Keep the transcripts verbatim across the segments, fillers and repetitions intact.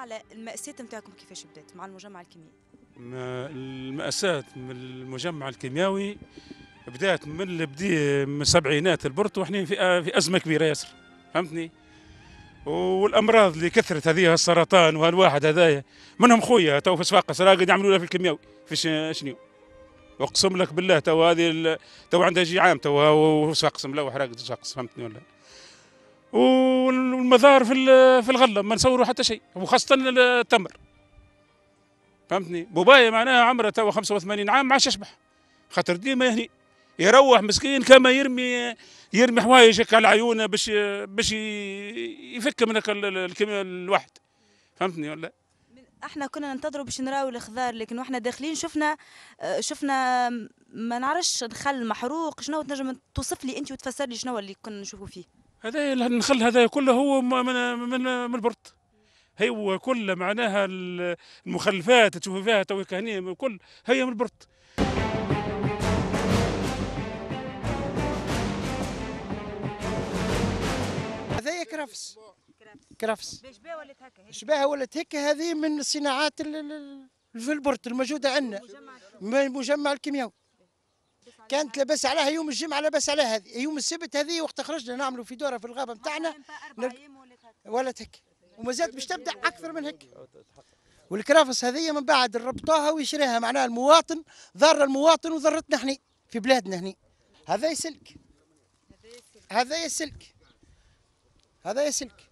على المأساة نتاعكم كيفاش بدات مع المجمع الكيميائي؟ ما- المأساة من المجمع الكيميائي بدات من اللي بدي من السبعينات البرت، واحنا في في ازمه كبيره ياسر، فهمتني. والامراض اللي كثرت هذه، السرطان وهالواحد هذايا منهم خويا تو في صفاقس راقد يعملوا له في الكيميائي في ش- شنو. اقسم لك بالله تو هذه ال- تو عندها جي عام تو هو في صفاقس ملوح راقد في صفاقس، فهمتني ولا. والمظاهر في ال- في الغله ما نصوروا حتى شيء، وخاصه التمر، فهمتني. بوبايا معناها عمره تو خمسة وثمانين عام ما عادش يشبح، خاطر ديما هني يروح مسكين كما يرمي يرمي حوايج هكا على عيونه باش باش يفك من هكا الواحد، فهمتني ولا. احنا كنا ننتظروا باش نراو الخضار، لكن واحنا داخلين شفنا آه، شفنا ما نعرفش نخل محروق. شنو تنجم توصف لي انت وتفسر لي شنو اللي كنا نشوفوا فيه؟ هذا النخل هذا كله هو من من من البرد، هو كله معناها المخلفات تشوفوا فيها توك هني كل هي من البرد. هذايا كرفس. كرفس شباها ولات هكا؟ شباها ولات هيك. هذه من الصناعات ال- ال- في البرت الموجوده عندنا، من المجمع الكيميائي. كانت لاباس عليها يوم الجمعه، لاباس عليها هذه يوم السبت. هذه وقت خرجنا نعملوا في دوره في الغابه نتاعنا ولات هيك، وما زالت باش تبدا اكثر من هيك. والكرافس هذه من بعد ربطوها ويشريها، معناها المواطن ضر المواطن وضرتنا احنا في بلادنا هنا. هذا سلك، هذا سلك، هذا سلك.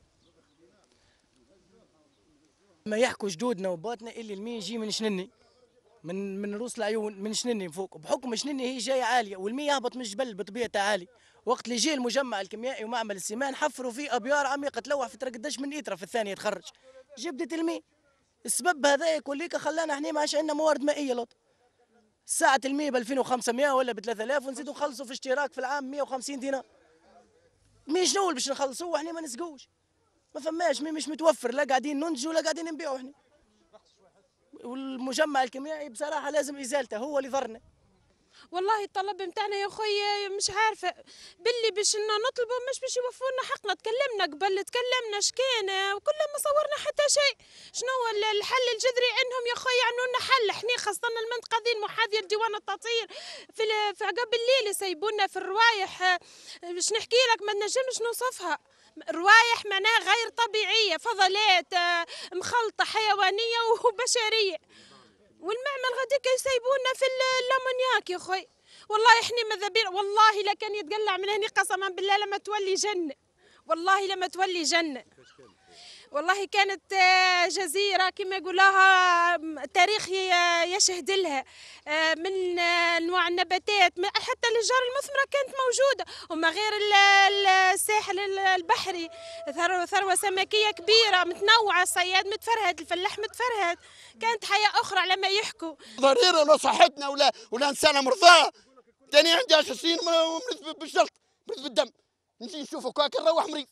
ما يحكوا جدودنا وباتنا اللي المي يجي من شنني، من من رؤوس العيون، من شنني فوق، بحكم شنني هي جايه عاليه والمي يهبط من الجبل بطبيعته عالي. وقت اللي جه المجمع الكيميائي ومعمل السمان حفروا فيه ابيار عميقه تلوح في ترقدش من ايترا في الثانيه تخرج، جبدت المي. السبب هذا كليك خلانا احنا ما عادش عندنا موارد مائيه لط. ساعة المي ب ألفين وخمسمائة ولا ب ثلاثة آلاف، ونزيدوا نخلصوا في اشتراك في العام مائة وخمسين دينار. مي شنو باش نخلصوه احنا ما نسقوش، ما فماش مي مش متوفر، لا قاعدين ننتجوا لا قاعدين نبيعوا احنا. والمجمع الكيميائي بصراحة لازم ازالته، هو اللي ضرنا. والله الطلب نتاعنا يا خويا مش عارفه باللي باش نطلبوا مش باش يوفوا لنا حقنا. تكلمنا قبل، تكلمنا شكان وكل ما صورنا حتى شيء. شنو هو الحل الجذري عندهم يا خويا؟ يعملوا لنا حل. احنا خاصه المنطقه ذي المحاذيه لديوان التطهير في في عقب الليل يسيبونا في الروايح. باش نحكي لك ما نجمش نوصفها. روايح معناها غير طبيعيه، فضلات مخلطه حيوانيه وبشريه. والمعمل غاديك يسيبونا في اللامونياك يا خوي. والله احنا ماذا بينا، والله لا كان يتقلع من هني قسما بالله لما تولي جنة، والله لما تولي جنة. والله كانت جزيرة كما يقولوها التاريخ يشهد لها، من انواع النباتات حتى الاشجار المثمرة كانت موجودة، وما غير الساحل البحري ثروة سمكية كبيرة متنوعة، الصياد متفرهد، الفلاح متفرهد، كانت حياة أخرى على ما يحكوا. ضريرة لو صحتنا ولا ولا إنسانة مرضاة. تاني عندي عشر سنين بالجلط بالدم، نجي نشوفه كاك نروح مريض.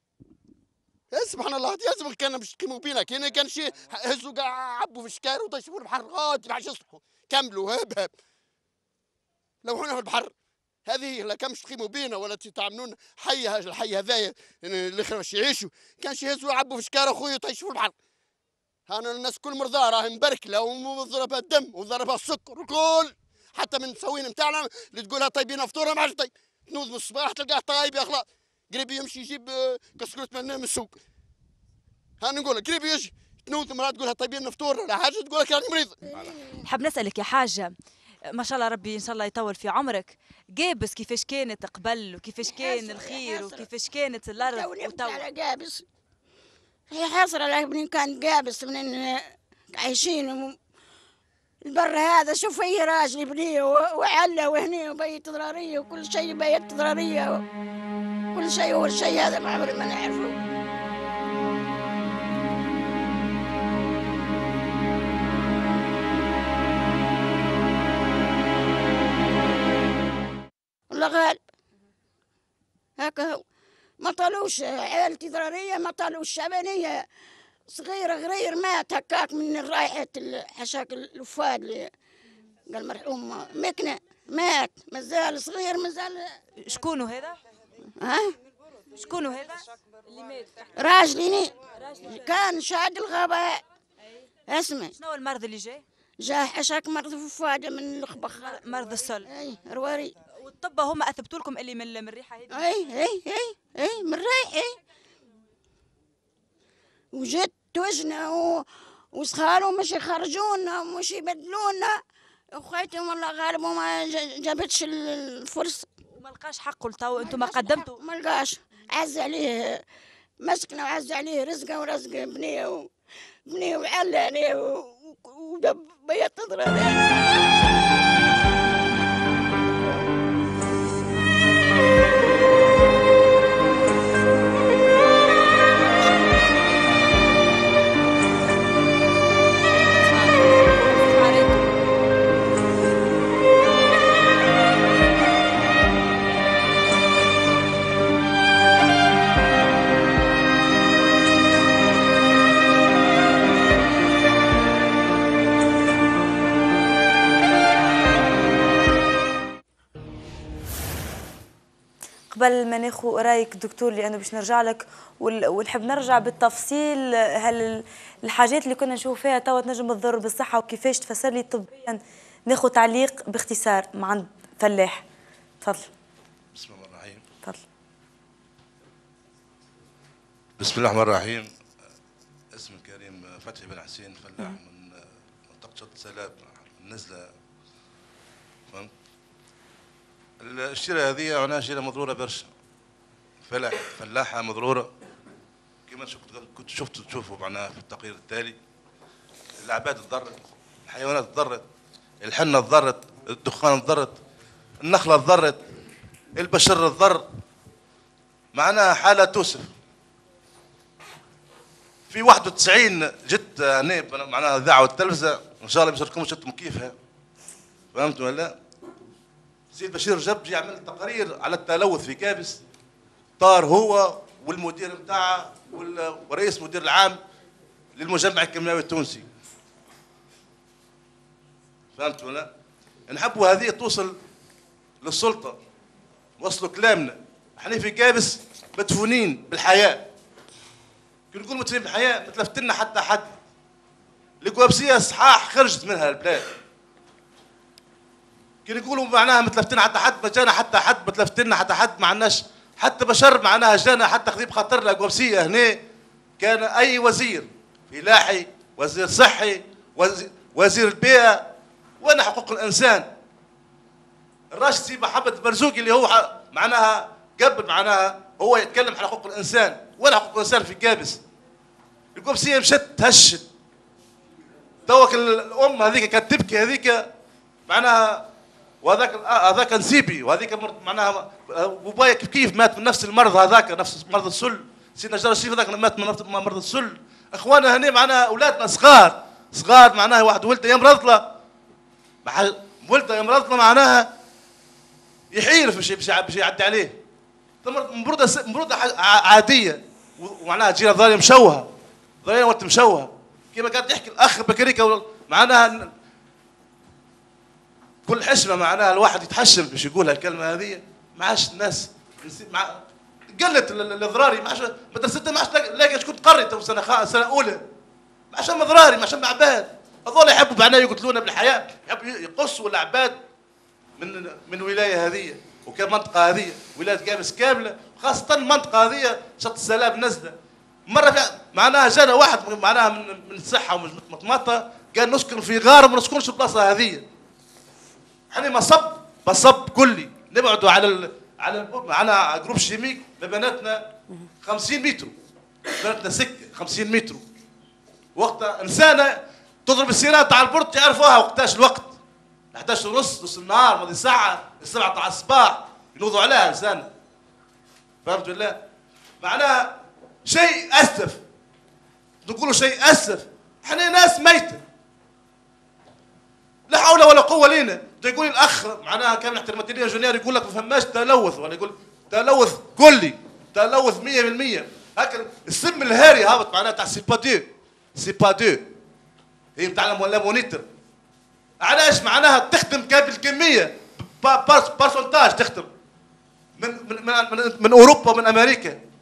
سبحان الله، لازم كان باش يقيموا بينا. كان كان شي هزوا كاع عبوا في الشكاير وطيشوا في البحر غادي العشاء يصحوا كملوا هب هب لوحونا في البحر. هذه لا كان باش تقيموا بينا ولا تعاملونا حي. الحي هذايا اللي باش يعيشوا كان شي هزوا عبوا في الشكاير اخويا وطيشوا في البحر. هانا الناس كل مرضى راهي مبركله وضربها الدم وضربها السكر وكل، حتى من السوين نتاعنا اللي تقولها طيبين فطوره ما عادش طيب. تنوض من الصباح تلقاه طايب يا خلاص، قريب يمشي يجيب كسكروت من السوق. هانا نقول لك قريب يجي تنوض مرات تقولها طيبين فطور ولا حاجه تقول لك راني مريض. حاب نسألك يا حاجة، ما شاء الله ربي ان شاء الله يطول في عمرك، قابس كيفاش كانت قبل وكيفاش كان الخير وكيفاش كانت الارض وتو على قابس. هي حاصرة على منين كان قابس، منين عايشين البر هذا. شوف هي راجلي بنيه وعلة وهني وبيت ضرارية وكل شيء بيت ضرارية، كل شيء هو الشيء هذا ما عمري ما نعرفه. والله غالب هكا هو. ما طالوش عائلتي ضرارية، ما طالوش شعبانية صغيرة غرير مات هكاك من رايحة حشاك الوفاة اللي قال مرحوم مكنة مات، مازال صغير مازال. شكون هذا؟ ها؟ شكون هذا؟ اللي مات راجلي كان شاد الغباء. اسمع، شنو هو المرض اللي جاي؟ جا حشاك مرض فؤاده من الخبخ. مرض السل. اي رواري. والطب هما اثبتوا لكم اللي من من الريحه هذه؟ اي اي اي اي من ريحي. وجت وجنا و... وصخالوا مش يخرجونا مش يبدلونا. وخيتهم والله غالب وما جابتش الفرصه. وما لقاش حقه لتو انتم ما قدمتوا؟ ما لقاش. عز عليه مسكنا وعز عليه رزقه ورزق بنيه و... بنيه وعلى عليه وبيت ضرر. قبل ما ناخذ رايك دكتور لانه باش نرجع لك ونحب نرجع بالتفصيل هل الحاجات اللي كنا نشوف فيها توا تنجم تضر بالصحه وكيفاش تفسر لي طبيا. ناخذ تعليق باختصار مع عند فلاح. تفضل. بسم الله الرحمن الرحيم. تفضل. بسم الله الرحمن الرحيم. اسمي كريم فتحي بن حسين، فلاح من منطقه شط سلاب النزله. فهمت؟ الشيره هذه معناها شيره مضروره برشا. فلاح فلاحه مضروره كما كنت شفت تشوفوا معناها في التقرير التالي. العباد تضرت، الحيوانات تضرت، الحنه تضرت، الدخان تضرت، النخله تضرت، البشر تضر. معناها حاله توصف. في واحد وتسعين جت هنا معناها اذاعه والتلفزه، ان شاء الله باش لكم شفتم كيفها. فهمتوا ولا؟ سيد بشير جبجي يعمل تقارير على التلوث في كابس. طار هو والمدير نتاعه ورئيس المدير العام للمجمع الكيماوي التونسي. فهمتوا ولا؟ نحبوا هذه توصل للسلطه. وصلوا كلامنا. احنا في كابس مدفونين بالحياه. كي نقول مدفونين بالحياه ما تلفت لنا حتى حد. الكوابسيه صحاح خرجت منها البلاد. كي نقولوا معناها ما تلفتنا حتى حد، ما جانا حتى حد، ما تلفتنا حتى حد، ما عندناش حتى بشر معناها جانا حتى خذيب خاطرنا كوابسيه هنا. كان اي وزير فلاحي، وزير صحي، وزير, وزير البيئه، وين حقوق الانسان؟ الراشد سي محمد مرزوقي اللي هو معناها قبل معناها هو يتكلم على حقوق الانسان، وين حقوق الانسان في كابس؟ الكوابسيه مشت تهشت. توك الام هذيك كانت تبكي هذيك معناها، وهذاك هذاك نسيبي، وهذيك معناها بابايا كيف كيف مات من نفس المرض هذاك، نفس مرض السل. سيدنا جار الشريف هذاك مات من مرض السل. اخواننا هنا معناها اولادنا صغار صغار معناها واحد ولده يمرض له، ولده يمرض له معناها يحير باش باش يعدي عليه. مبروده مبروده عاديه، ومعناها تجينا ضرية مشوهه، ضرية وقت مشوهه كما قاعد يحكي الاخ بكريكا. معناها كل حشمه معناها الواحد يتحشم باش يقول الكلمه هذه. ما عادش الناس مع قلت الاضراري، ما عادش مدرستنا، ما عادش لاقي شكون تقري تو سنه خ... سنه اولى. ما عادش مضراري، ما عادش عباد. هذول يحبوا معناها يقتلونا بالحياه، يحبوا يقصوا العباد من من الولايه هذه وكان منطقه هذه ولايه كابس كامله، خاصه المنطقه هذه شط السلاب نزله. مره معناها جانا واحد معناها من من الصحه ومن مطمطه قال نسكن في غار وما نسكنش البلاصه هذه. احنا مصب مصب كلي نبعدوا على ال... على ال... على جروب شيميك ببناتنا خمسين متر، بناتنا سكه خمسين متر. وقتها انسانه تضرب السيران تاع البورت يعرفوها وقتاش الوقت احد عشر ونص نص النهار ماضي ساعه السبعة تاع الصباح ينوضوا عليها انسانه. فهمت ولا؟ معناها شيء اسف، نقولوا شيء اسف. احنا ناس ميته لا حول ولا قوه لينا. يقول الاخ معناها كان احترامات انجينير يقول لك ما فماش تلوث، ولا يقول تلوث كلي، تلوث مية بالمية. هكا السم الهاري هابط معناها تاع سي با دو، سي با دو هي نتاع مونيتر. علاش معناها تخدم بالكميه بارسونتاج تخدم من من من, من, من اوروبا ومن امريكا.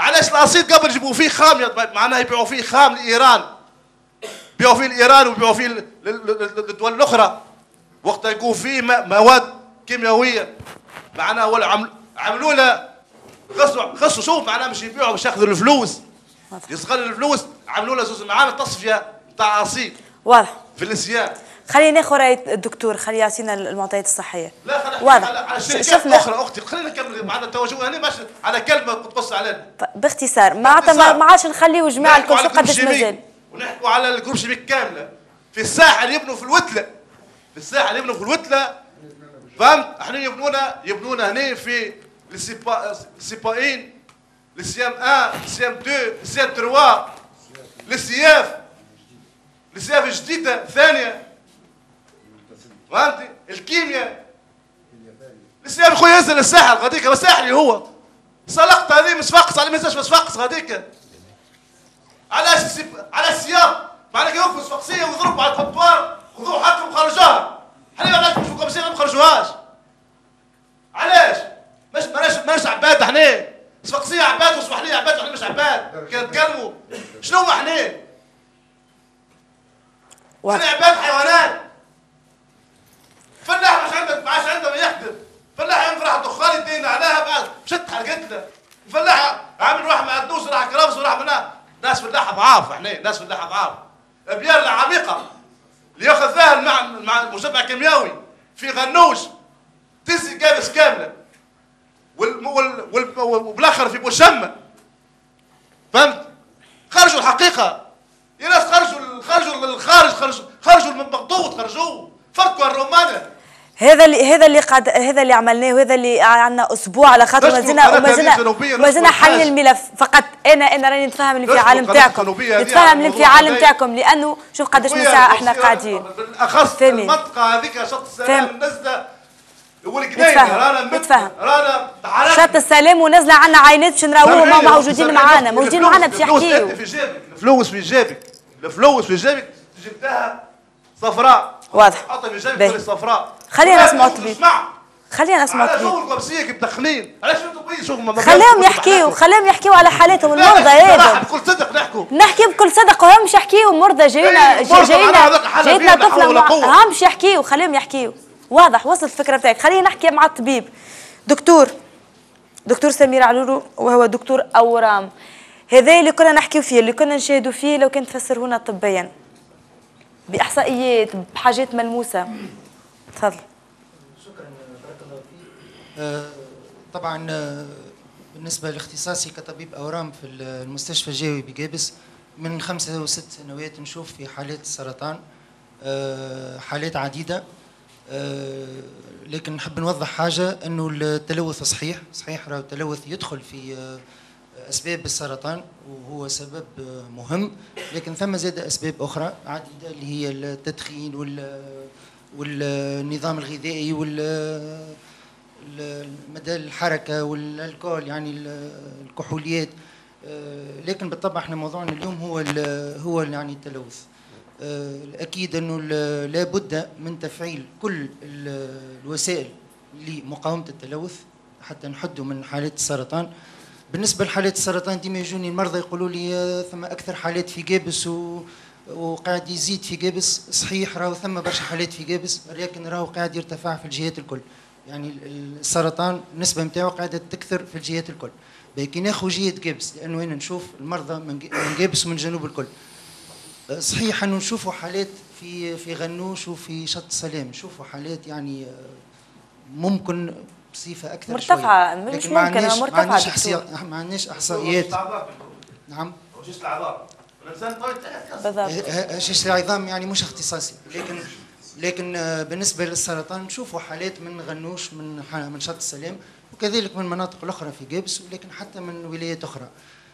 علاش القصيد قبل يجيبوا فيه خام معناها يبيعوا فيه خام لايران، يبيعوا فيه لايران ويبيعوا فيه للدول الاخرى، وقتها يكون فيه مواد كيميائيه معناها ولا عملوا له غصوا غصوا شوف معناها مش يبيعوا باش ياخذوا الفلوس، يصغر الفلوس، عملوا له زوز معامل تصفيه نتاع قصيد واضح في الانسياب. خلينا ناخذ راي الدكتور، خليه يعطينا المعطيات الصحيه. لا خلينا واضح على, على شركات اخرى اختي، خلينا نكمل معنا التوجه هنا باش على كلمه تقص علينا باختصار. معناتها ما عادش نخليو جماعه الكل قداش مازال ونحكوا على الجروب شيميك كامله في الساحل، يبنوا في الوتله، في الساحل يبنوا في الوتله، فهمت؟ احنا يبنونا يبنونا هنا في السيباين للسيام واحد للسيام اثنين للسيام ثلاثة للسياف للسياف الجديده الثانيه، فهمتي؟ الكيمياء للسياف خويا ينزل الساحل غاديك، هو ساحلي هو سلقت هذه مش فقص على مازالش مش فقص غاديك. علاش على السياق معناها يوقفوا صفقسيه ويضربوا على الخطوار، خذوا حقهم وخرجوها. حنا علاش مش مقابسين ما نخرجوهاش؟ علاش؟ مش ماناش ماناش عباد احنا، صفقسيه عباد وصباحليه عباد وحنا مش عباد، كنتكلموا شنو هما احنا؟ احنا عباد حيوانات. فلاح مش عنده معاش عنده ما يخدم، فلاح ينفرح الدخان يدينا عليها بعد مشت حرقت له، فلاح عامل روح مع الدوس وراح كرفس وراح منها، ناس فلاحه ضعاف احنا، ناس فلاحه ضعاف. ابيار العميقه اللي ياخذ فيها مع مع مجمع كيميائي في غنوش تزي كابس كامله وال وال وال وبالاخر في بوشمه، فهمت؟ خرجوا الحقيقه يا ناس، خرجوا خرجوا للخارج، خرجوا خرجوا من مقطوط، خرجوه فركوا الرومانه. هذا اللي هذا اللي قاعد هذا اللي عملناه، وهذا اللي عندنا اسبوع على خاطر مازلنا ومازلنا مازلنا حل الملف. فقط انا انا راني نتفهم الانفعال نتاعكم، نتفهم الانفعال نتاعكم، لانه شوف قداش من ساعه احنا قاعدين. بالاخص المنطقه هذيك شط السلام نزله والقنينه رانا نتفهم رانا شط السلام ونزله عندنا عينات باش نراوهم موجودين معانا، موجودين معانا باش يحكيوا. في جيبك الفلوس في جيبك، الفلوس في جيبك جبتها صفراء واضح. حطها في جيبك صفراء. خلينا نسمعوا الطبيب، خلينا نسمعوا الطبيب. الطبيب. على شغل قبسيه مدخلين، علاش انتم شغل خليهم يحكيوا، خليهم يحكيوا على حالتهم المرضى هذا. بكل صدق نحكوا نحكي بكل صدق، وهم مش يحكيوا مرضى جاينا جاينا جايتنا طفله هم مش يحكيوا، خليهم يحكيوا. واضح وصلت الفكره بتاعك. خلينا نحكي مع الطبيب. دكتور دكتور سمير علولو وهو دكتور اورام، هذا اللي كنا نحكيو فيه، اللي كنا نشاهدوا فيه، لو كان تفسره لنا طبيا باحصائيات بحاجات ملموسه. تفضل. شكرا بارك الله فيك. آه طبعا آه بالنسبه لاختصاصي كطبيب اورام في المستشفى الجوي بقابس، من خمسة وست سنوات نشوف في حالات السرطان، آه حالات عديده، آه لكن نحب نوضح حاجه، انه التلوث صحيح صحيح راه التلوث يدخل في آه اسباب السرطان وهو سبب آه مهم، لكن ثم زاد اسباب اخرى عديده اللي هي التدخين وال والنظام الغذائي وال مدى الحركه والالكول، يعني الكحوليات. لكن بالطبع احنا موضوعنا اليوم هو هو يعني التلوث. اكيد انه لابد من تفعيل كل الوسائل لمقاومه التلوث حتى نحدوا من حالات السرطان. بالنسبه لحالات السرطان ديما يجوني المرضى يقولوا لي ثم اكثر حالات في قابس و وقاعد يزيد في قابس. صحيح راهو ثم برشا حالات في قابس، ولكن راهو قاعد يرتفع في الجهات الكل، يعني السرطان النسبه نتاعو قاعده تكثر في الجهات الكل. كي ناخذ جهه قابس، لانه هنا نشوف المرضى من قابس ومن الجنوب الكل. صحيح انه نشوفوا حالات في في غنوش وفي شط السلام، نشوفوا حالات يعني ممكن بصفه اكثر مرتفعه، مش ممكن مرتفعه. ما عندناش احصائيات، ما عندناش احصائيات. نعم هشاشه العظام بالضبط. هشاشه العظام يعني مش اختصاصي، لكن لكن بالنسبه للسرطان نشوفوا حالات من غنوش، من من شط السلام، وكذلك من المناطق الاخرى في قابس، ولكن حتى من ولايات اخرى.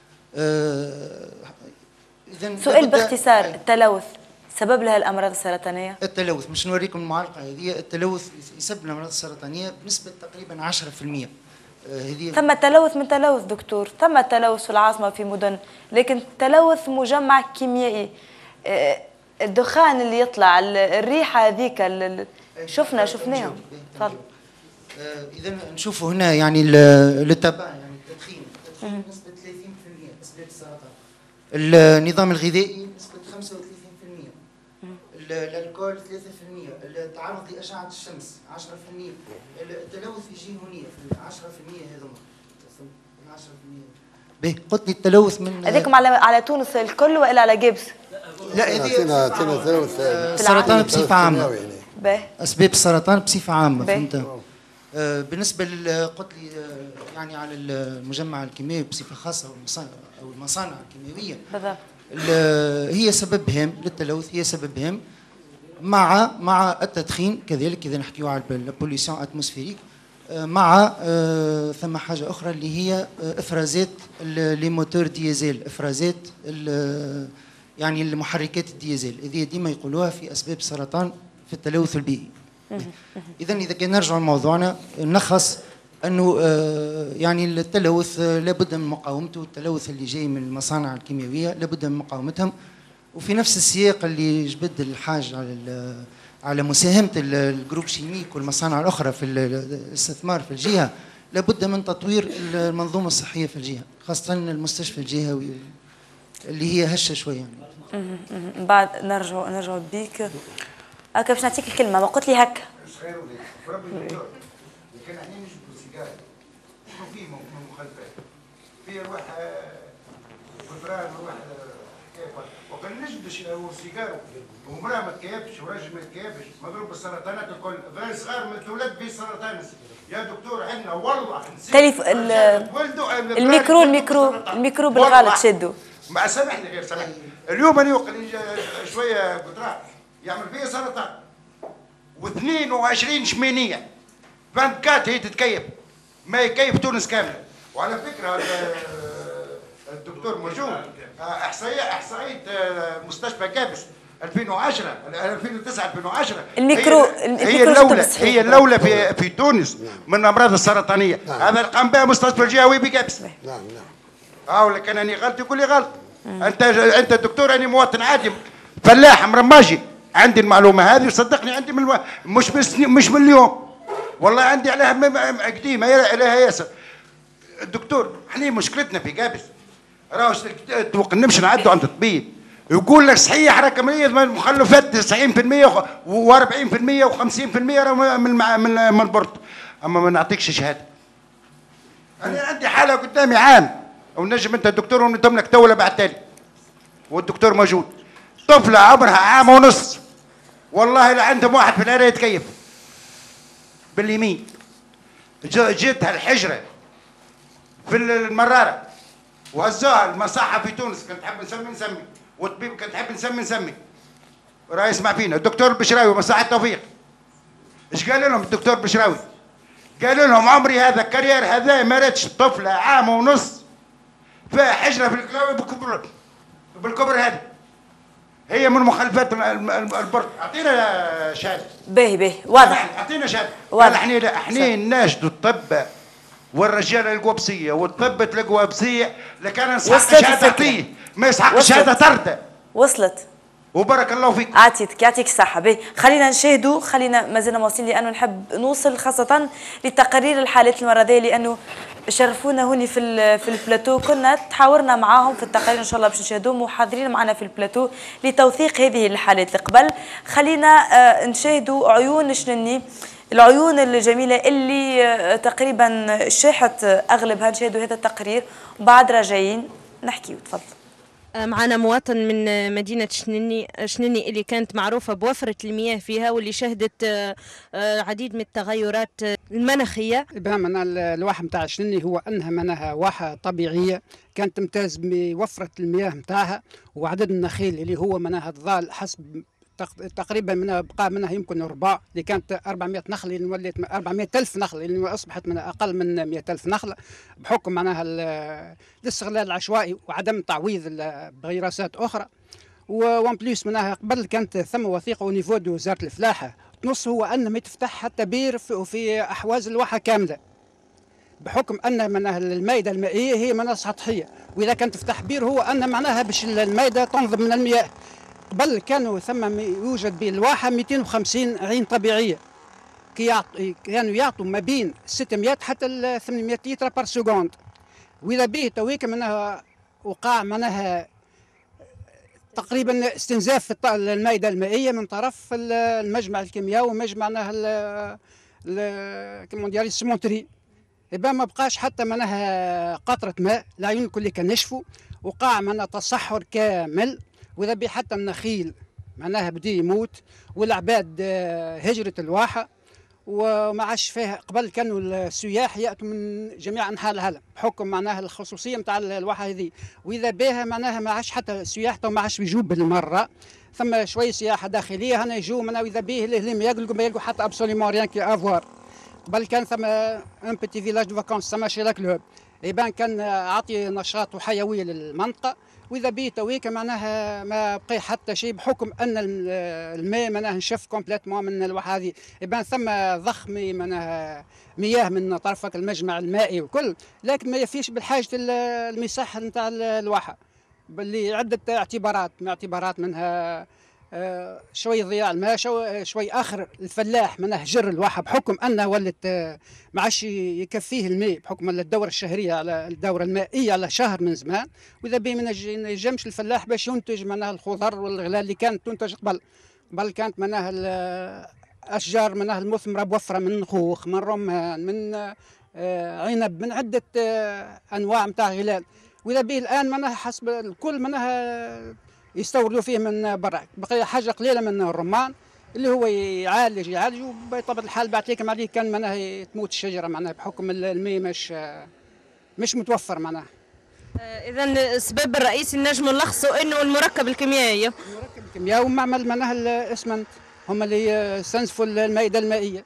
اذا سؤال باختصار، التلوث سبب لها الامراض السرطانيه؟ التلوث مش نوريكم المعلقه هذه، التلوث يسبب الامراض السرطانيه بنسبه تقريبا عشرة بالمئة. هذه ثم تلوث من تلوث دكتور، ثم تلوث في العاصمه في مدن، لكن تلوث مجمع كيميائي، الدخان اللي يطلع، الريحه هذيك شفنا شفناهم. تفضل. اذا نشوفوا هنا يعني للتبع، يعني التدخين، التدخين بنسبه ثلاثين اسباب السرطان. النظام الغذائي نسبه خمسة وثلاثين بالمئة، الالكول ثلاثة بالمئة، التعرض لاشعه الشمس عشرة بالمئة، التلوث يجي هنا في عشرة بالمئة هذوما عشرة بالمئة. باهي قلت لي التلوث من هذيكم على على تونس الكل والا على جبس؟ لا هذه تلوث السرطان بصفه عامه. باهي اسباب السرطان بصفه عامه فهمت. آه بالنسبه قلت لي آه يعني على المجمع الكيميائي بصفه خاصه او المصانع الكيميائيه بالضبط هي سبب هام للتلوث، هي سبب هام مع مع التدخين كذلك اذا نحكيو على البوليسيون اتموسفيريك، مع آه ثم حاجه اخرى اللي هي آه افرازات لي موتور ديزل، افرازات يعني المحركات الديزل، هذه ديما يقولوها في اسباب السرطان في التلوث البيئي. اذا اذا كان نرجع لموضوعنا نلخص انه آه يعني التلوث آه لابد من مقاومته، التلوث اللي جاي من المصانع الكيميائيه لابد من مقاومتهم، وفي نفس السياق اللي جبد الحاج على على مساهمه الجروب شيميك والمصانع الاخرى في الاستثمار في الجهه، لابد من تطوير المنظومه الصحيه في الجهه، خاصه المستشفى الجهوي اللي هي هشه شويه يعني. بعد نرجع نرجع بيك هكا باش نعطيك الكلمه، ما قلت لي هكا كان احنا نجبدوا سيجاره شنو فيه من مخلفات فيه روح فبران روح حكايه وكان نجبدوا سيجاره ومراه ما تكيبش وراجل ما تكيبش مضروب بالسرطانات الكل، ذراري صغار من تولد به سرطان. يا دكتور عندنا والله تليف الميكرو الميكرو الميكرو بالغلط شدوا. ما سامحني غير سامحني، اليوم انا يوقع شويه قطرات يعمل فيها سرطان واثنين وعشرين شمينيه بنكات هي تتكيف ما يكيف تونس كامله. وعلى فكره الدكتور موجود احصائيه احصائيه مستشفى كابس ألفين وعشرة ألفين وتسعة ألفين وعشرة الميكرو هي الاولى هي الاولى في في تونس من الامراض السرطانيه. هذا قام بها مستشفى الجهوي بكابس. نعم نعم. اه ولا كان اني غلط يقول لي غلط. انت انت دكتور، انا مواطن عادي فلاح مرماجي، عندي المعلومه هذه وصدقني عندي من الو... مش مش من اليوم والله عندي عليها قديمه عليها ياسر. الدكتور احنا مشكلتنا في قابس راهو نمشي نعدوا عند الطبيب يقول لك صحيح راك مريض من مخلفات تسعين بالمئة وأربعين بالمئة وخمسين بالمئة من من من البرد، اما ما نعطيكش شهاده. انا عندي حاله قدامي عام ونجم انت الدكتور ونتم لك توله بعد تالي والدكتور موجود. طفله عمرها عام ونص والله لا عندهم واحد في العراق يتكيف باليمين، جيتها الحجره في المراره وهزوها المصحه في تونس، كنت تحب نسمي نسمي والطبيب كنت تحب نسمي نسمي راه يسمع فينا الدكتور بشراوي مصحه توفيق. ايش قال لهم الدكتور بشراوي؟ قال لهم عمري هذا كارير هذا ما راتش طفله عام ونص فيها حجره في الكلاوي بالكبر بالكبر هذه، هي من مخلفات البرد. اعطينا شهاده. باهي باهي واضح. اعطينا شهاده. واضح. احنا احنا ناشدوا الطب والرجاله القوابسيه والطب القوابسيه لكان يسحق شهاده تعطيه ما يسحق شهاده ترده. وصلت. وبارك الله فيك. عطيتك يعطيك الصحه. باهي خلينا نشاهدوا، خلينا مازلنا واصلين لانه نحب نوصل خاصه لتقارير الحالات المرضيه، لانه شرفونا هوني في في البلاتو، كنا تحاورنا معاهم في التقارير ان شاء الله باش نشاهدوهم وحاضرين معنا في البلاتو لتوثيق هذه الحالات اللي قبل. خلينا آه نشاهدوا عيون شنني، العيون الجميله اللي تقريبا شاحت اغلبها. نشاهدوا هذا التقرير وبعد راجعين نحكيو. تفضل. معنا مواطن من مدينة شنني شنني اللي كانت معروفة بوفرة المياه فيها واللي شهدت عديد من التغيرات المناخية. من الواحة متاع شنني هو أنها منها واحة طبيعية كانت تمتاز بوفرة المياه متاعها وعدد النخيل اللي هو منها الظال حسب تقريبا منها بقى منها يمكن ربع اللي كانت أربعمائة نخل اللي ولات أربعمائة ألف نخل اللي أصبحت من أقل من مائة ألف نخلة بحكم معناها الاستغلال العشوائي وعدم تعويض بغيراسات أخرى. وون بليس منها قبل كانت ثم وثيقة ونيفو دو وزارة الفلاحة نص هو أن ما تفتح حتى بير في أحواز الواحة كاملة بحكم أن منها المائدة المائية هي منها سطحية، وإذا كانت تفتح بير هو أن معناها باش المائدة تنظم من المياه. قبل كانوا ثم يوجد بالواحة مئتين وخمسين عين طبيعية كانوا يعطوا ما بين ستمائة حتى ثمانمائة لتر بار سكوند، وإذا به تويك منها وقع معناها تقريبا استنزاف في المائدة المائية من طرف المجمع الكيميائي ومجمع معناها كيما ديال السمونتري. إبا ما بقاش حتى معناها قطرة ماء، العيون الكل كان نشفوا، وقع معناها تصحر كامل، وإذا بي حتى النخيل معناها بدا يموت، والعباد هجرت الواحة، وما عادش فيها. قبل كانوا السياح يأتوا من جميع أنحاء العالم بحكم معناها الخصوصية نتاع الواحة هذه، وإذا بها معناها ما عادش حتى السياح تو ما عادش بيجوا بالمرة، ثم شوية سياحة داخلية هنا يجوا معناها، وإذا به الهلم يقلقوا ما يلقوا حتى أبسوليمون ريان كي أفوار. قبل كان ثم ان بيتي فيلاج دو فاكونس ثم شي لا كلوب، يبان كان عاطي نشاط وحيوية للمنطقة، وإذا به تويك معناها ما بقي حتى شيء بحكم أن الماء معناها نشف كومبليتمون من الواحة هذه. يبان ثم ضخم معناها مياه من طرفك المجمع المائي وكل، لكن ما يفيش بالحاجة المساحة نتاع الواحة باللي عدة اعتبارات، من اعتبارات منها آه شوي ضياع الماء، شوي, شوي اخر الفلاح منه هجر الواحه بحكم انه ولت آه ما عادش يكفيه الماء بحكم الدوره الشهريه على الدوره المائيه على شهر من زمان، واذا به ما ينجمش الفلاح باش ينتج منها الخضر والغلال اللي كانت تنتج قبل. قبل كانت منها الاشجار منها المثمره بوفره من خوخ، من رمان، من آه عنب، من عده آه انواع نتاع غلال، واذا به الان منها حسب الكل منها يستوردوا فيه من برا. بقي حاجه قليله من الرمان اللي هو يعالج يعالج وبطبيعه الحال بعد هيك عليه كان معناها تموت الشجره معناها بحكم الماء مش مش متوفر معناها. اذا السبب الرئيسي نجم نلخصوا انه المركب الكيميائي. المركب الكيميائي ومعمل معناها الاسمنت هم اللي استنزفوا المائده المائيه.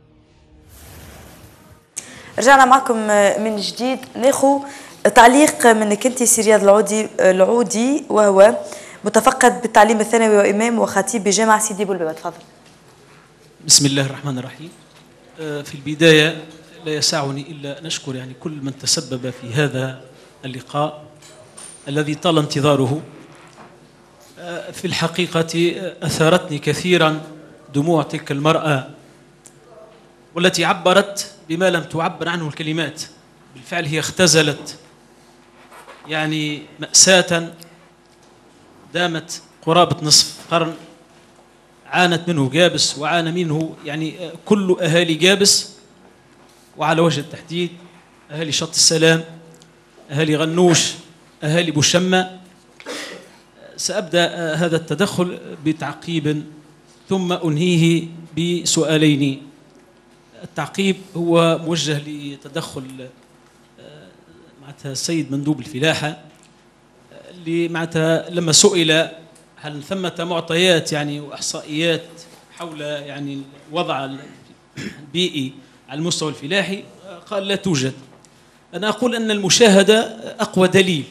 رجعنا معكم من جديد، ناخذ تعليق منك انت سي رياض العودي العودي وهو متفقد بالتعليم الثانوي وإمام وخطيب بجامعة سيدي بولبابا. تفضل. بسم الله الرحمن الرحيم. في البداية لا يسعني إلا نشكر يعني كل من تسبب في هذا اللقاء الذي طال انتظاره. في الحقيقة أثارتني كثيرا دموع تلك المرأة والتي عبرت بما لم تعبر عنه الكلمات. بالفعل هي اختزلت يعني مأساة دامت قرابة نصف قرن، عانت منه جابس وعانى منه يعني كل أهالي جابس، وعلى وجه التحديد أهالي شط السلام، أهالي غنوش، أهالي بوشمة. سأبدأ هذا التدخل بتعقيب ثم أنهيه بسؤالين. التعقيب هو موجه لتدخل معناتها السيد مندوب الفلاحة اللي معناتها لما سئل هل ثمة معطيات يعني وإحصائيات حول يعني الوضع البيئي على المستوى الفلاحي، قال لا توجد. أنا أقول أن المشاهدة أقوى دليل،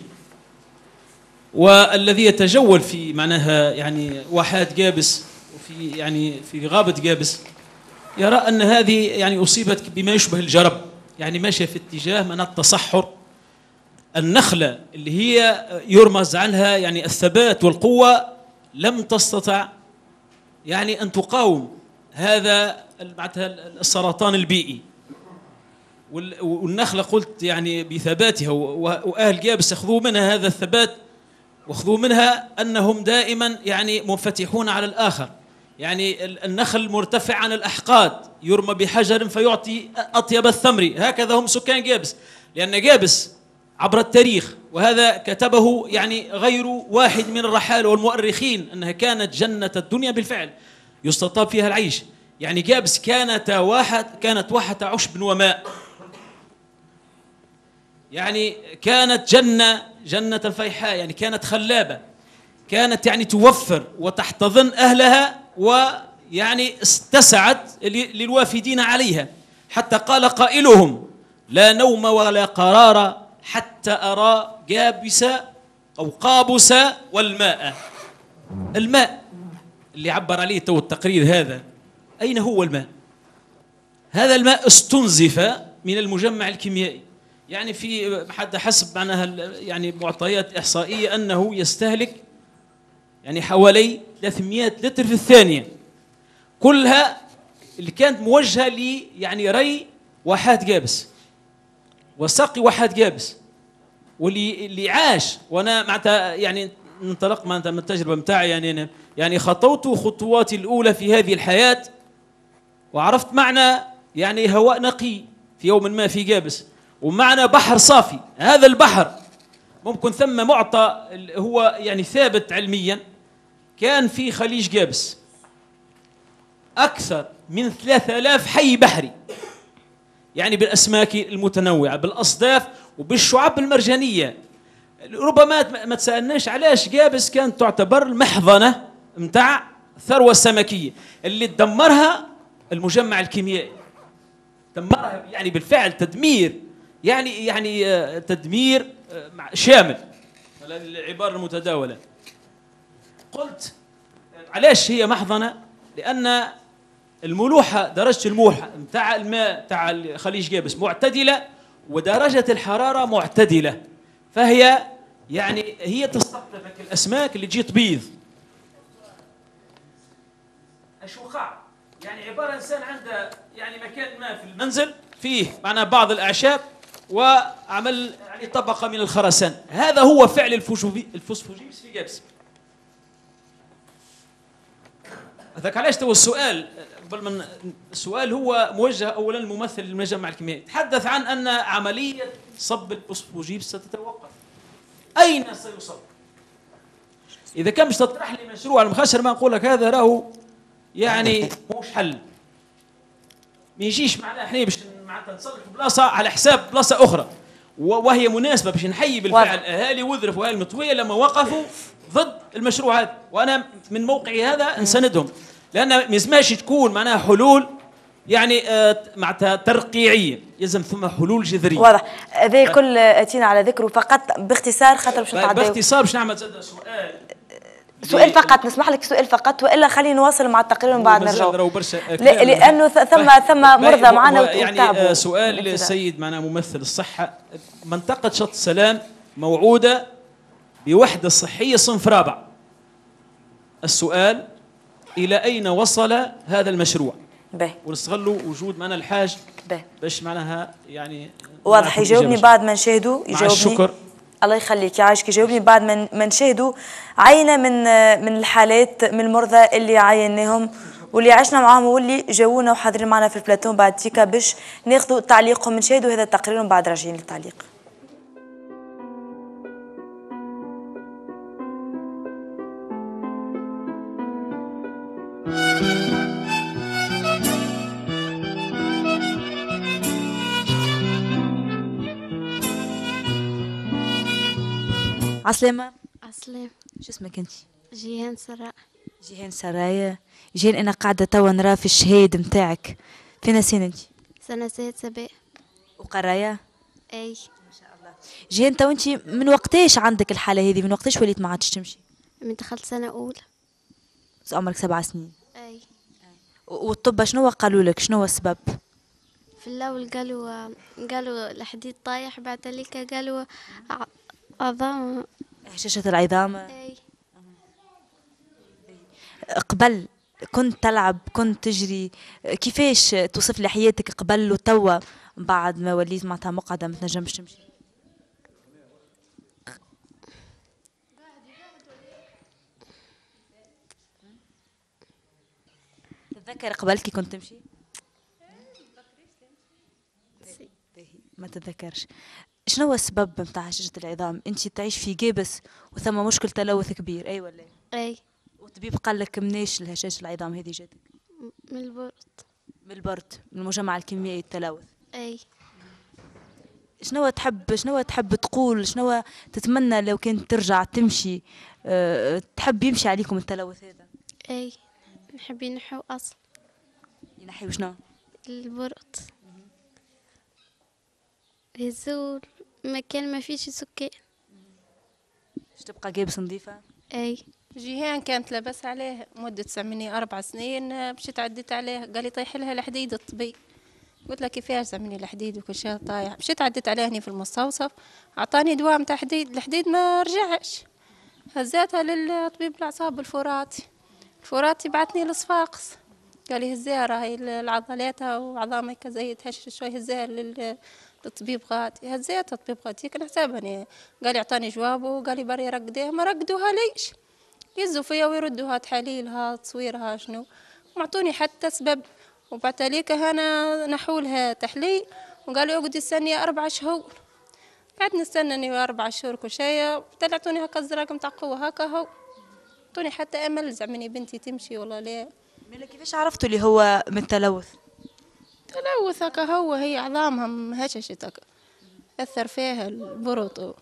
والذي يتجول في معناها يعني واحات جابس وفي يعني في غابة جابس يرى أن هذه يعني أصيبت بما يشبه الجرب، يعني ماشية في اتجاه من التصحر. النخلة اللي هي يرمز عنها يعني الثبات والقوة لم تستطع يعني أن تقاوم هذا السرطان البيئي، والنخلة قلت يعني بثباتها، وأهل جابس أخذوا منها هذا الثبات واخذوا منها أنهم دائما يعني منفتحون على الآخر. يعني النخل مرتفع عن الأحقاد يرمى بحجر فيعطي أطيب الثمر، هكذا هم سكان جابس، لأن جابس عبر التاريخ وهذا كتبه يعني غير واحد من الرحالة والمؤرخين أنها كانت جنة الدنيا بالفعل يستطاب فيها العيش. يعني جابس كانت واحد كانت واحة عشب وماء، يعني كانت جنة جنة فيحاء، يعني كانت خلابة، كانت يعني توفر وتحتضن أهلها ويعني اتسعت للوافدين عليها، حتى قال قائلهم لا نوم ولا قرار حتى أرى جابس أو قابس والماء. الماء اللي عبر عليه تو التقرير هذا، أين هو الماء؟ هذا الماء استنزف من المجمع الكيميائي، يعني في حتى حسب معناها يعني معطيات إحصائية أنه يستهلك يعني حوالي ثلاثمئة لتر في الثانية، كلها اللي كانت موجهة لي يعني ري واحات جابس وسقي واحات جابس واللي اللي عاش، وانا معناتها يعني ننطلق معناتها من التجربه نتاعي، يعني أنا يعني خطوت خطواتي الاولى في هذه الحياه وعرفت معنى يعني هواء نقي في يوم ما في جابس، ومعنى بحر صافي. هذا البحر ممكن ثم معطى هو يعني ثابت علميا، كان في خليج جابس أكثر من ثلاثة آلاف حي بحري، يعني بالأسماك المتنوعة بالأصداف وبالشعاب المرجانية. ربما ما تسألناش علاش جابس كانت تعتبر المحضنة متاع ثروة السمكية اللي تدمرها المجمع الكيميائي، دمرها يعني بالفعل تدمير، يعني يعني تدمير شامل، العبارة المتداولة. قلت علاش هي محضنة؟ لأن الملوحة، درجة الملوحة متاع الماء تاع خليج جابس معتدلة، ودرجة الحرارة معتدلة، فهي يعني هي تستقطبك الأسماك اللي تجي تبيض. الشقاع يعني عبارة إنسان عنده يعني مكان ما في المنزل فيه معنا بعض الأعشاب وعمل يعني طبقة من الخرسان، هذا هو فعل الفوسفوجيبس في جابس. هذاك علاش تو السؤال قبل من السؤال هو موجه اولا للممثل المجمع الكيميائي، تحدث عن ان عمليه صب الفوسفوجيبس ستتوقف. اين سيصب؟ اذا كان مش تطرح لي مشروع المخشر ما نقول لك هذا راهو يعني موش حل، ما يجيش معنا احنا باش معناتها نصلح بلاصه على حساب بلاصه اخرى وهي مناسبه باش نحيي بالفعل اهالي وذرف واهالي المطويه لما وقفوا ضد المشروع هذا، وانا من موقعي هذا نساندهم، لان ما يلزمش تكون معناها حلول يعني آه معناتها ترقيعيه، يلزم ثم حلول جذريه. واضح. هذا الكل اتينا على ذكره فقط باختصار خاطر باش نتعداو. باختصار باش نعمل زاد سؤال سؤال فقط، نسمح لك سؤال فقط، والا خلينا نواصل مع التقرير ومن بعد نرجعوا، لانه ثم ثم مرضى معنا يعني سؤال للسيد معنا ممثل الصحه. منطقه شط السلام موعوده بوحده صحيه صنف رابع، السؤال الى اين وصل هذا المشروع؟ باهي. ونستغلوا وجود معنا الحاج باش معناها يعني واضح. يجاوبني بعد ما نشاهدوا، يجاوبني. الشكر. الله يخليك يعيشك. يجاوبني بعد ما نشاهدوا عينه من من الحالات من المرضى اللي عايناهم واللي عشنا معاهم واللي جاونا وحاضرين معنا في البلاتون بعد تيكا باش ناخذوا تعليقهم. نشاهدوا هذا التقرير ومن بعد راجعين للتعليق. عسلامة. عسلام. شو اسمك انت؟ جيهان سراء. جيهان سرايا. جيهان انا قاعدة توا نرى في الشهيد متاعك. فين سنة انت؟ سنة سادسة باء. وقراية؟ اي. ما شاء الله. جيهان تو انت من وقتاش عندك الحالة هذه؟ من وقتاش وليت ما عادش تمشي؟ من دخلت سنة أولى. عمرك سبع سنين. اي. والطب شنو قالوا لك؟ شنو السبب؟ في الأول قالوا قالوا الحديد طايح، بعد ذلك قالوا عظام، هشاشة العظام. اي. قبل كنت تلعب، كنت تجري، كيفاش توصف لي حياتك قبل وتوا بعد ما وليت معناتها مقعدة ما تنجمش تمشي؟ تتذكر قبل كي كنت تمشي؟ ما تتذكرش. شنو هو السبب نتاع هشاشة العظام؟ انت تعيش في جابس وثم مشكل تلوث كبير، اي ولا اي؟ والطبيب قال لك مناش الهشاشة العظام هذه جاتك؟ من البرد. من البرد، من المجمع الكيميائي التلوث. اي. شنو تحب شنو تحب تقول، شنو تتمنى لو كنت ترجع تمشي؟ أه تحب يمشي عليكم التلوث هذا؟ اي نحب ينحو اصل. ينحيو شنو؟ البرد. يزول مكان ما فيش سكان. باش تبقى جابس نظيفة؟ اي. جيهان كانت لاباس عليه مدة زمني أربع سنين، مشيت عديت عليه قال لي طيح لها الحديد الطبي. قلت له كيفاش زمني الحديد وكل شيء طايح. مشيت عديت عليه هني في المستوصف، أعطاني دواء متاع حديد، الحديد ما رجعش. هزاتها للطبيب الأعصاب الفراتي، الفراتي بعثني لصفاقس، قال لي هزيها راهي العضلاتها وعظامها كذا يتهش شوي هزيها للطبيب غادي هزيها الطبيب غادي كان حسابني. قال لي اعطاني جوابه وقال لي بري رقديها ما رقدوها ليش يزوا فيها ويردوها تحاليلها تصويرها شنو ومعطوني حتى سبب. وبعد عليك انا نحولها تحليل وقالوا اقعدي استني اربع شهور. قعدت نستنى اربع شهور كل شيء طلعتوني هكا الزراق متاع قوه هكا هو عطوني حتى امل زعمني بنتي تمشي والله لا. مالا كيفاش عرفتوا اللي هو من تلوث؟ تلوث هكا هو هي عظامها مهششت هكا اثر فيها البروط.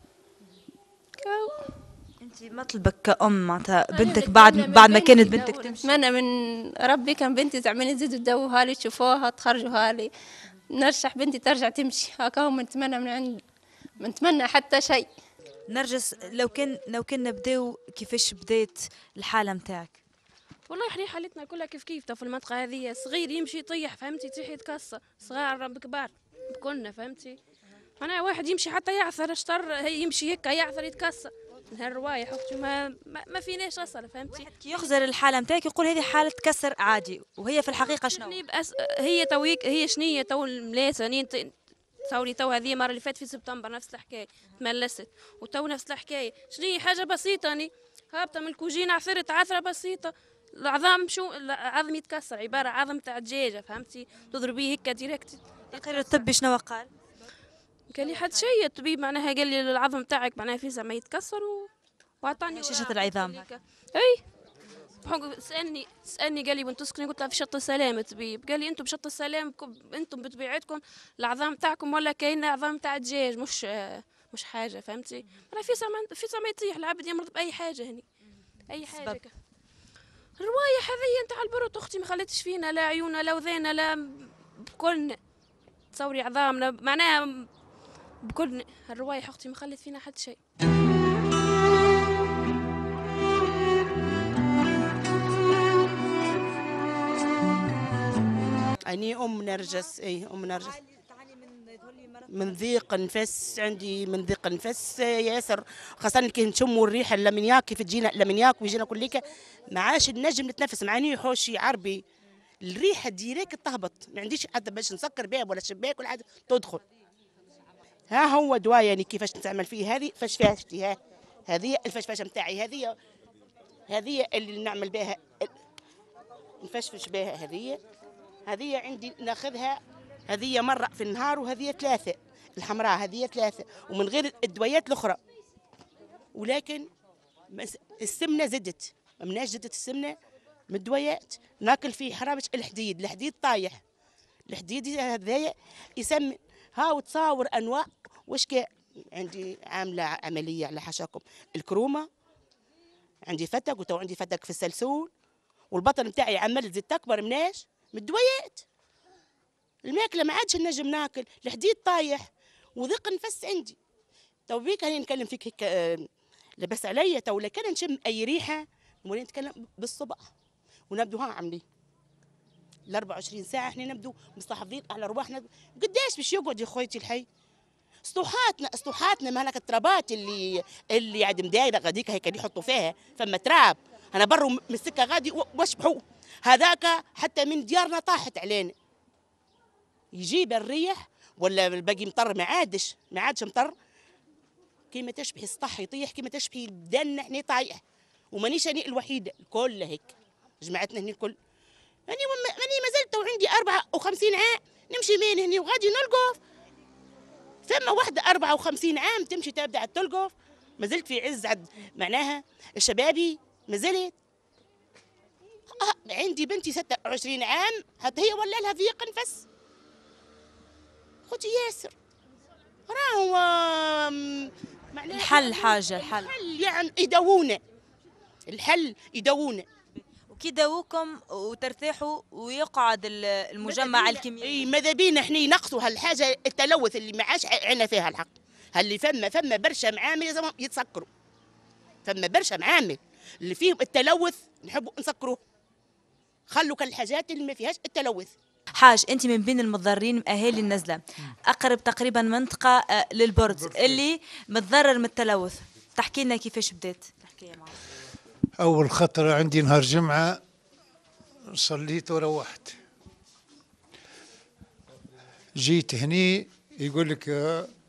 انت مطلبك كأم معناتها بنتك بعد بعد ما كانت بنتك تمشي؟ نتمنى من ربي كان بنتي زعما تزيدوا تدوها لي تشوفوها تخرجوها لي نرشح بنتي ترجع تمشي هكا هو نتمنى من عند ما نتمنى حتى شيء. نرجس لو كان لو كان نبداو كيفاش بدات الحاله نتاعك؟ والله احنا حالتنا كلها كيف كيف في المنطقه هذه صغير يمشي يطيح فهمتي يطيح يتكسر صغار بكبار كلنا فهمتي. انا واحد يمشي حتى يعثر اشطر يمشي هكا يعثر يتكسر هالروايح اختي ما ما, ما فيناش اصلا فهمتي. كي يخزر الحاله نتاعك يقول هذه حاله كسر عادي وهي في الحقيقه شنو؟ هي تويك هي شنية تو الملاسه تصوري تو هذه المره اللي فاتت في سبتمبر نفس الحكايه تملست وتو نفس الحكايه شنية حاجه بسيطه اني هابطه من الكوجينه عثرت عثره بسيطه العظام شو العظم يتكسر عباره عظم تاع دجاجه فهمتي تضربيه هكا ديريكت. التقرير الطبي شنو قال؟ قال لي حد شيء الطبيب معناها قال لي العظم تاعك معناها في زعما يتكسر و... واعطاني هشاشة العظام هكا. اي سالني سالني قال لي وين تسكني قلت له في شط السلام الطبيب قال لي انتم بشط السلام انتم بطبيعتكم العظام تاعكم ولا كاين عظام تاع دجاج مش مش حاجه فهمتي. انا في زعما في زعما يطيح العبد يمرض باي حاجه هني اي حاجه سبب. الروايح هذه نتاع البروط اختي ما خلتش فينا لا عيوننا لا وذينا لا بكلنا تصوري عظامنا معناها بكلنا الروايح اختي ما خلت فينا حد شيء. أني أم نرجس إيه أم نرجس من ضيق نفس عندي من ضيق نفس ياسر خاصة كي نشموا الريحة اللمنياك كيف تجينا اللمنياك ويجينا كليك ما عادش نجم نتنفس معني حوشي عربي الريحة ديريكت تهبط ما عنديش حتى باش نسكر باب ولا شباك ولا حاجة تدخل. ها هو دواء يعني كيفاش نتعمل فيه هذه فشفاشتي ها هذه الفشفاشة نتاعي هذه هذه اللي نعمل بها نفشفش بها هذه هذه عندي ناخذها هذه مرة في النهار وهذه ثلاثة الحمراء هذه ثلاثة ومن غير الدويات الأخرى. ولكن السمنة زدت ما مناش زدت السمنة من الدويات ناكل فيه حرابة الحديد الحديد طايح الحديد هذا يسمن ها وتصاور أنواع وش كا عندي عاملة عملية على حشاكم الكرومة عندي فتق وتو عندي فتق في السلسول والبطن بتاعي عمال تزيد تكبر مناش من الدويات الماكله ما عادش نجم ناكل الحديد طايح وضيق نفس عندي. تو بيك هاني نتكلم فيك هيك آه لبس عليا تو لكن نشم اي ريحه نولي نتكلم بالصبح ونبدو ها عاملين ال أربعة وعشرين ساعه احنا نبدو مستحافظين على رواحنا. قداش باش يقعد يا خويتي الحي سطوحاتنا سطوحاتنا مالك الترابات اللي اللي عاد مدايره غاديك هيك اللي يحطوا فيها فما تراب انا برو من السكه غادي واشبحوا هذاك حتى من ديارنا طاحت علينا يجيب الريح ولا الباقي مطر ما عادش ما عادش مطر كيما تشبحي السطح يطيح كيما تشبحي بدنا احنا طايح ومانيش انا الوحيده الكل هيك جماعتنا هني الكل يعني ماني ما زلت وعندي أربعة وخمسين عام نمشي مين هني وغادي نلقف ثم واحده أربعة وخمسين عام تمشي تبدا تلقف ما زلت في عز عد معناها الشبابي ما زلت آه عندي بنتي ستة وعشرين عام حتى هي ولا لها ضيق نفس خوتي ياسر راهو الحل حاجه الحل الحل يعني يداوونا الحل يداوونا وكي داووكم وترتاحوا ويقعد المجمع الكيميائي. اي ماذا بينا احنا ينقصوا هالحاجه التلوث اللي ما عادش عندنا فيها الحق اللي فما فما برشا معامل لازم يتسكروا فما برشا معامل اللي فيهم التلوث نحبوا نسكروه خلوا كالحاجات اللي ما فيهاش التلوث. حاج انت من بين المتضررين اهالي النزله اقرب تقريبا منطقه للبرد اللي متضرر من التلوث تحكي لنا كيفاش بدات؟ اول خطره عندي نهار جمعه صليت وروحت. جيت هني يقول لك